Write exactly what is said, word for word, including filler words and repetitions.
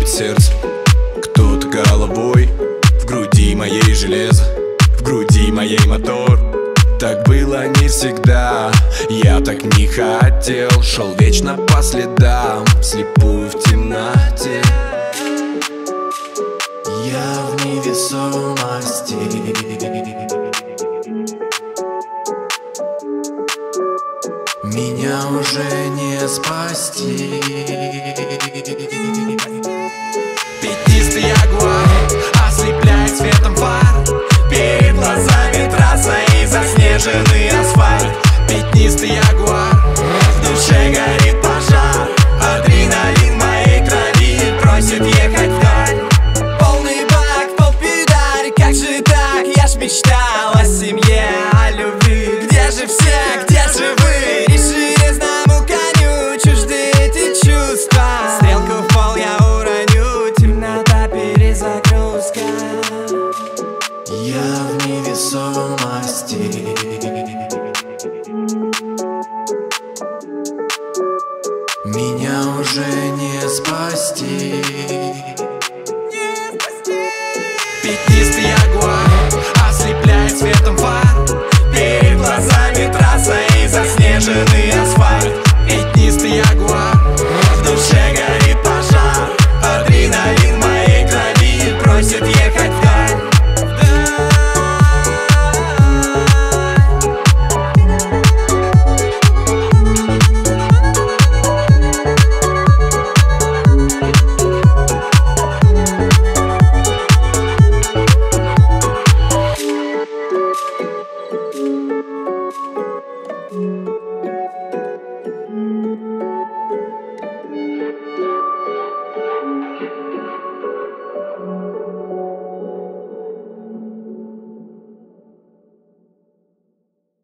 бьет сердце, кто-то головой. В груди моей железо, в груди моей мотор. Так было не всегда, я так не хотел. Шел вечно по следам, вслепую в темноте. Я в невесомости. Меня уже не спасти. Пятнистый ягуар ослепляет светом фар. Перед глазами трасса и заснеженный асфальт. Пятнистый ягуар, в душе горит пожар. Адреналин в моей крови просит ехать вдаль. Полный бак, полпедаль, как же так? Я ж мечтал о семье, о любви. Где же все, где же вы? И железному коню чужды эти чувства. Стрелку в пол я уроню, темнота, перезагрузка. Я в невесомости.